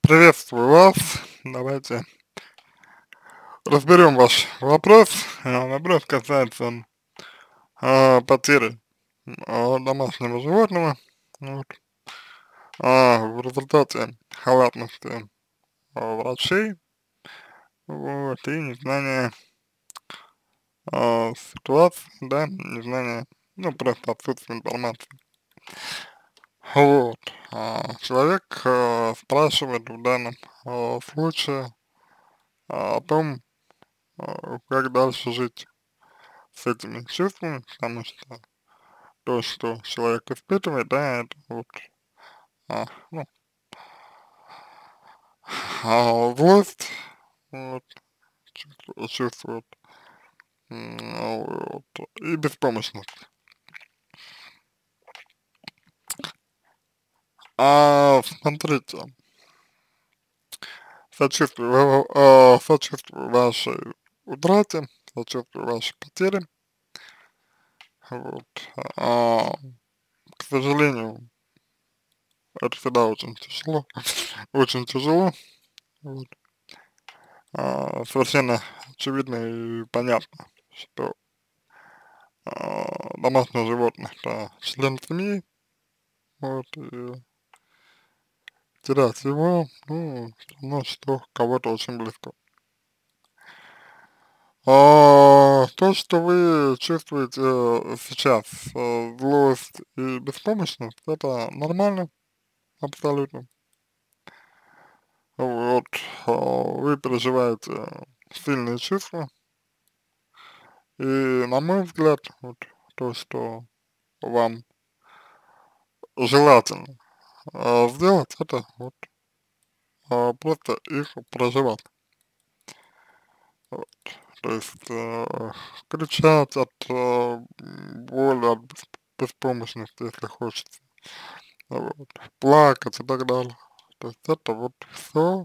Приветствую вас. Давайте разберем ваш вопрос. Вопрос касается потери домашнего животного вот, в результате халатности врачей вот, и незнания ситуации, да, незнания, ну, просто отсутствие информации. Вот. Человек спрашивает в данном случае о том, как дальше жить с этими чувствами, потому что то, что человек испытывает, да, это вот, ну, злость, вот, чувствует, вот, и беспомощность. Смотрите, сочувствую вашей утрате, сочувствую вашей потере, вот, а, к сожалению, это всегда очень тяжело, очень тяжело, вот. Совершенно очевидно и понятно, что домашнее животное это член семьи, вот, и терять его, ну, всё равно, что кого-то очень близко. То, что вы чувствуете сейчас, злость и беспомощность, это нормально, абсолютно. Вот, вы переживаете сильные чувства, и, на мой взгляд, вот, то, что вам желательно сделать, это вот просто их проживать. Вот. То есть кричать от боли, от беспомощности, если хочется, вот, плакать и так далее. То есть это вот все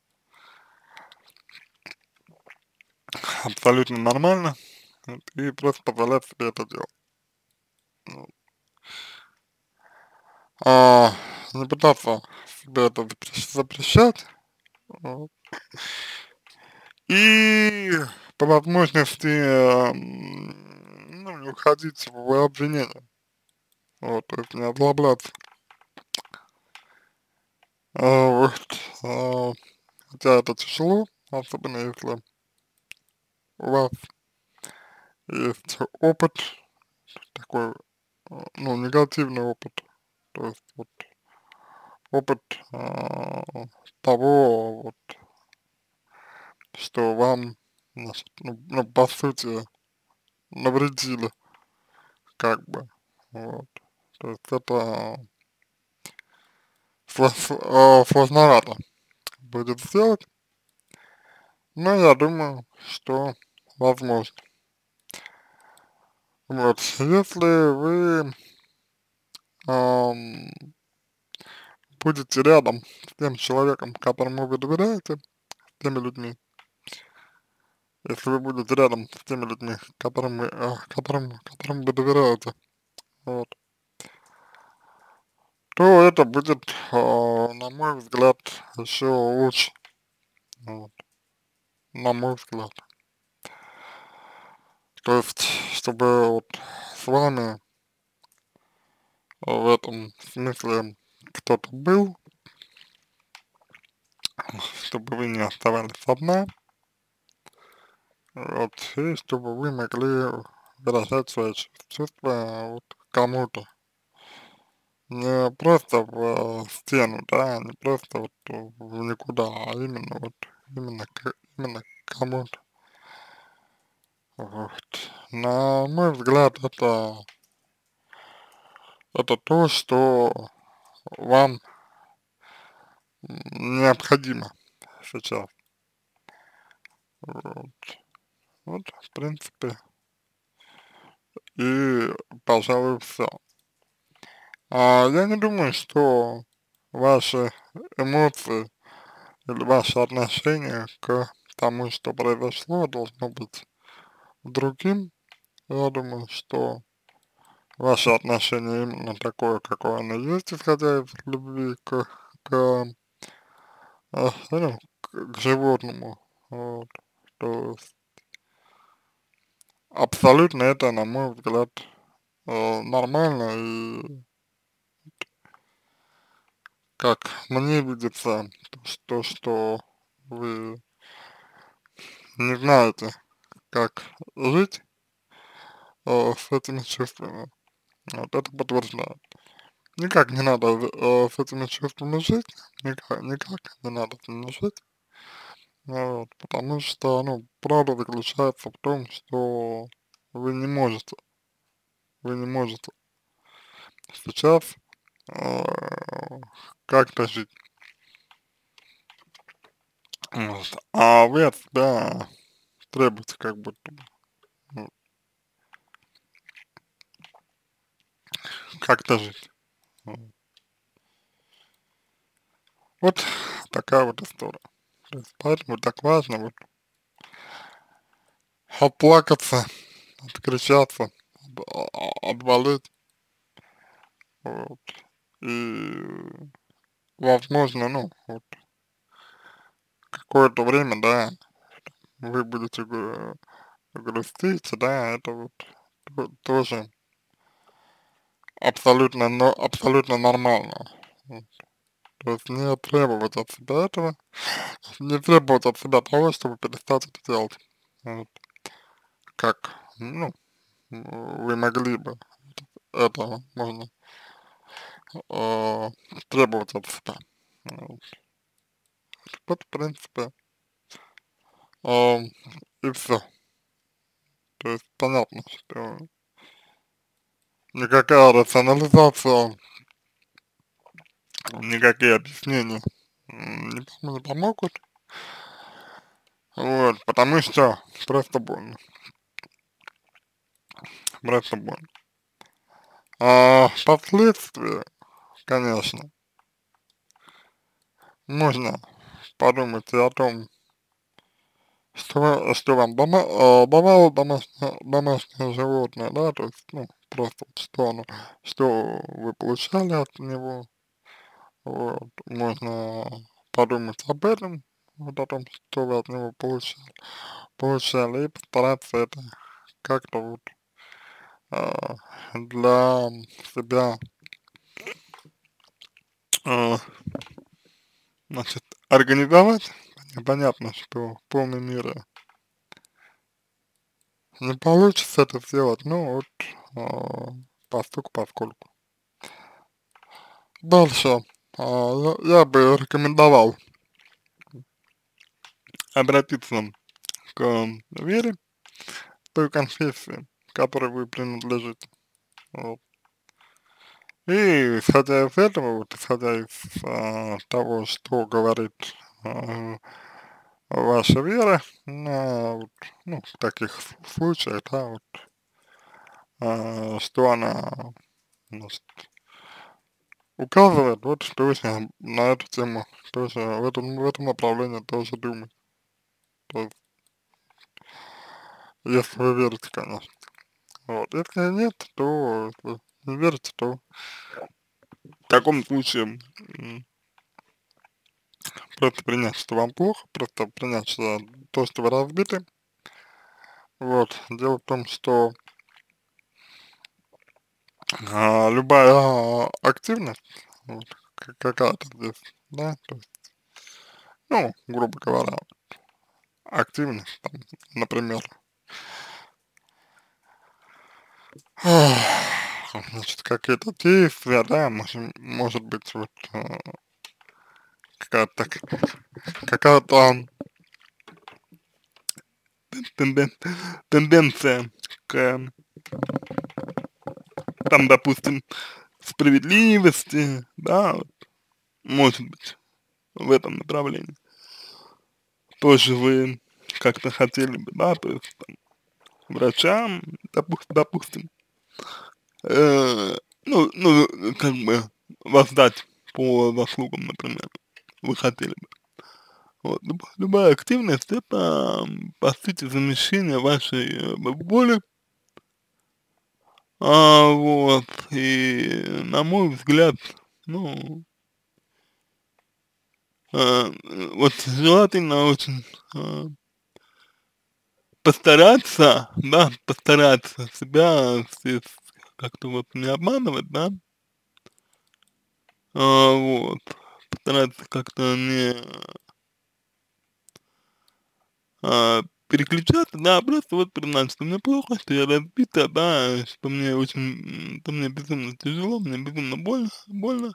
абсолютно нормально, вот, и просто позволять себе это делать. Вот. А, не пытаться себе это запрещать, вот. И по возможности, ну, не уходить в обвинение, вот, то есть не озлобляться. Вот, хотя это тяжело, особенно если у вас есть опыт, такой, ну, негативный опыт, то есть вот опыт того, вот, что вам, значит, ну, по сути, навредили, как бы, вот. То есть это сложновато будет сделать, но я думаю, что возможно. Вот, если вы ам, будете рядом с тем человеком, которому вы доверяете, с теми людьми, если вы будете рядом с теми людьми, которым вы доверяете, вот, то это будет, на мой взгляд, еще лучше, вот, на мой взгляд. То есть, чтобы вот с вами в этом смысле кто-то был, чтобы вы не оставались одна, вот, и чтобы вы могли выражать свои чувства вот кому-то. Не просто в стену, да, не просто вот в никуда, а именно вот, именно кому-то. Вот. На мой взгляд, это то, что вам необходимо сейчас. Вот. Вот, в принципе, и, пожалуй, все. Я не думаю, что ваши эмоции или ваше отношение к тому, что произошло, должно быть другим. Я думаю, что ваше отношение именно такое, какое оно есть, исходя из любви к ну, к животному, вот, то есть абсолютно это, на мой взгляд, нормально, и как мне видится, что вы не знаете, как жить с этими чувствами. Вот это подтверждает. Никак не надо с этими чувствами жить, никак не надо с ними жить, вот, потому что, ну, правда заключается в том, что вы не можете, вы не можете сейчас э, как-то жить, вот, а вы от себя требуете как будто бы, ну, как-то жить. Вот. Вот такая вот история. То есть поэтому так важно вот оплакаться, откричаться, отвалить, вот. И возможно, ну, вот какое-то время, да, вы будете грустить, да, это вот тоже абсолютно, но абсолютно нормально. Вот. То есть не требовать от себя этого, не требовать от себя того, чтобы перестать это делать. Вот. Как, ну, вы могли бы это можно э, требовать от себя. Вот, вот, в принципе, э, и все. То есть понятно, что никакая рационализация, никакие объяснения не помогут. Вот, потому что просто больно, просто больно. А последствия, конечно, можно подумать и о том, что вам давало домашнее животное, да, то есть, ну, просто вот что вы получали от него, вот, можно подумать об этом, вот о том, что вы от него получали, и постараться это как-то вот а, для себя, а, значит, организовать. Понятно, что в полной мере не получится это сделать, ну вот постольку поскольку. Дальше я бы рекомендовал обратиться к вере той конфессии, которой вы принадлежите. Вот. И исходя из этого, вот исходя из того, что говорит а, ваша вера, вот, ну, в таких случаях, да, вот, что она, значит, указывает, вот, точно на эту тему, тоже в этом направлении тоже думать. То есть, если вы верите, конечно. Вот, если нет, то, если не верите, то в таком случае просто принять, что вам плохо, просто принять, что то, что вы разбиты. Вот, дело в том, что любая активность, вот, какая-то здесь, да, то есть, ну, грубо говоря, активность, там, например, значит, какие-то действия, да, может быть, вот, какая-то, какая-то тенден, тенденция к, там, допустим, справедливости, да, вот, может быть, в этом направлении. Тоже вы как-то хотели бы, да, то есть, там, врачам, допустим, э, как бы воздать по заслугам, например, вы хотели бы. Вот, любая активность это, по сути, замещение вашей воли, вот, и, на мой взгляд, ну, Вот желательно очень а, постараться, да, постараться себя как-то вот не обманывать, да, вот, постараться как-то не переключаться, да, просто вот признать, что мне плохо, что я разбита, да, что мне очень, что мне безумно тяжело, мне безумно больно,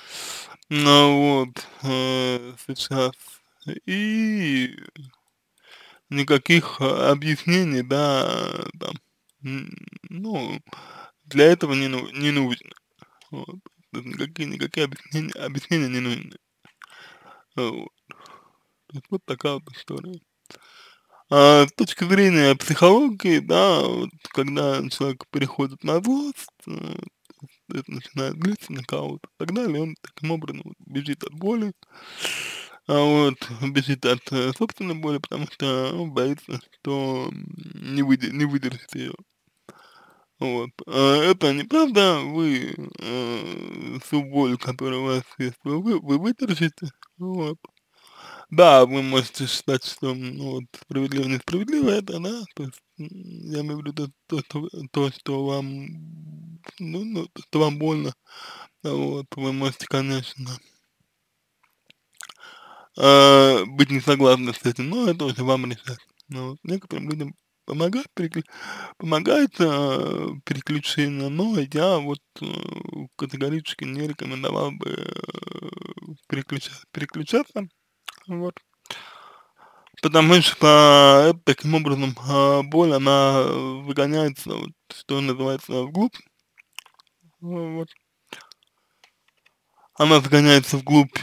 вот, сейчас, и никаких объяснений, да, там, м, ну, для этого не нужно, вот, никакие объяснения не нужны, вот, то есть вот такая вот история. С точки зрения психологии, да, вот когда человек переходит на злость, это начинает злиться на кого-то и так далее, он таким образом вот бежит от боли, вот, бежит от собственной боли, потому что он боится, что не выдержит ее. Вот. Это неправда, вы всю боль, которая у вас есть, вы выдержите, вот. Да, вы можете считать, что, ну, вот, справедливо, несправедливо это, да, то есть, я имею в виду то, что вам, ну, то, что вам больно, вот, вы можете, конечно, быть не согласны с этим, но это уже вам решать. Ну, вот, некоторым людям помогает переключение, но я вот категорически не рекомендовал бы переключаться, вот. Потому что таким образом, боль, она выгоняется, вот, что называется, вглубь. Вот. Она загоняется вглубь,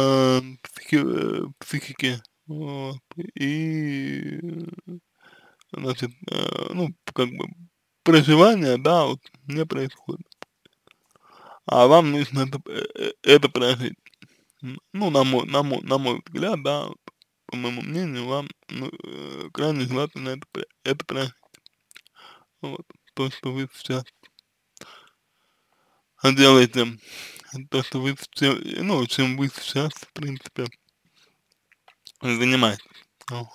психики. Вот. И, значит, ну, как бы проживание, да, вот не происходит. А вам нужно это прожить. Ну, на мой взгляд, да, по моему мнению, вам, ну, крайне желательно это прожить. Вот. То, что вы сейчас делаете, то, что вы, ну, чем вы сейчас, в принципе, занимаетесь. Вот.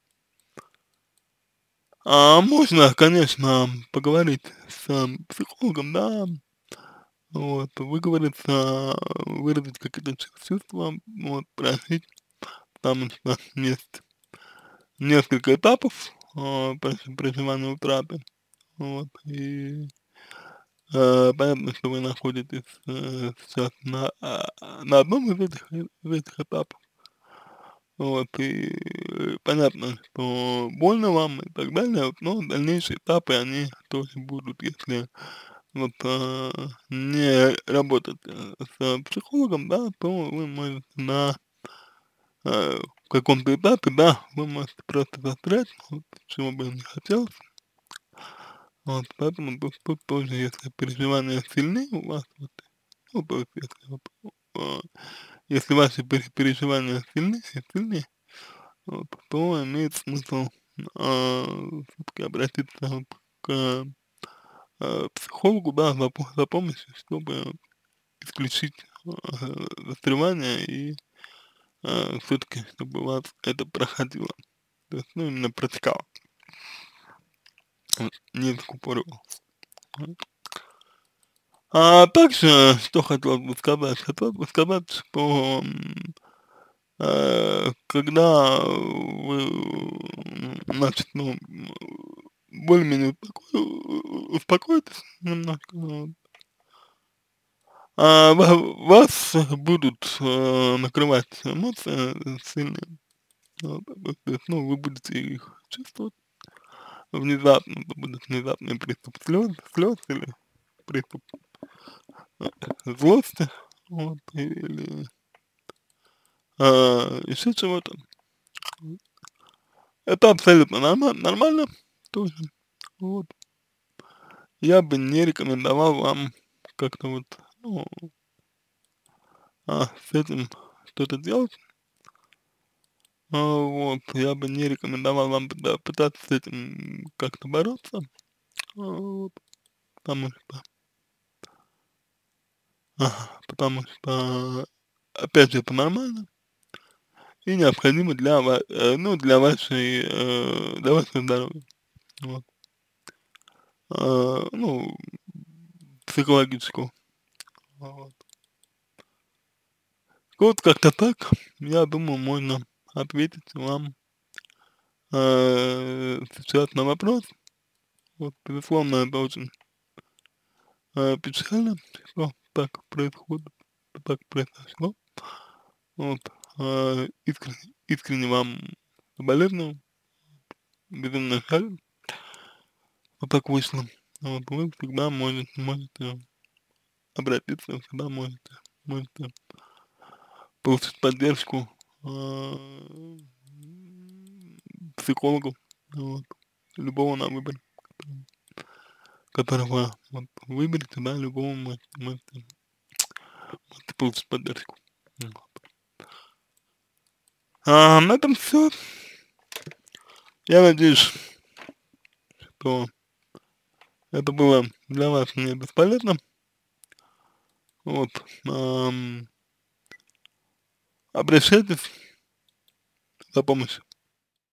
Можно, конечно, поговорить с психологом, да, вот, выговориться, выразить какие-то чувства, вот, просить, потому что есть несколько этапов проживания утраты, вот, и понятно, что вы находитесь сейчас на одном из этих этапов. Вот, и понятно, что больно вам и так далее, вот, но дальнейшие этапы, они тоже будут, если вот не работать с психологом, да, то вы можете на каком-то этапе, да, вы можете просто застрять, вот, чего бы не хотелось. Вот, поэтому тут тоже, если переживания сильны у вас, вот, ну, то есть, если, вот, а, если ваши переживания сильны, вот, то имеет смысл все-таки обратиться вот к психологу, да, за помощью, чтобы исключить застревание и все-таки, чтобы у вас это проходило. То есть, ну, именно протекало, вот, не закупоривало. Вот. Также, что хотелось бы сказать, что когда вы, значит, ну, более-менее успокоитесь немножко, вот, вас будут накрывать эмоции сильные, вот, то есть, ну, вы будете их чувствовать внезапно, это будет внезапный приступ слез или приступ злости, вот, или еще чего-то. Это абсолютно нормально тоже. Вот. Я бы не рекомендовал вам как-то вот, ну, с этим что-то делать. Вот. Я бы не рекомендовал вам пытаться с этим как-то бороться. Вот. Потому что, потому что, опять же, это нормально. и необходимы для ну, для вашего здоровья. Вот. Ну, психологического. Вот. Вот как-то так, я думаю, можно ответить вам сейчас на вопрос. Вот, безусловно, это очень печально, что так происходит, что так произошло. Вот, искренне вам соболезную, безумно жаль, что так вышло. Вот, вы всегда можете обратиться, всегда можете получить поддержку психологов, вот, любого на выбор, которого вот выберете, да, любого можете получить поддержку. Вот. На этом все. Я надеюсь, что это было для вас не бесполезно. Вот. Обращайтесь за помощью.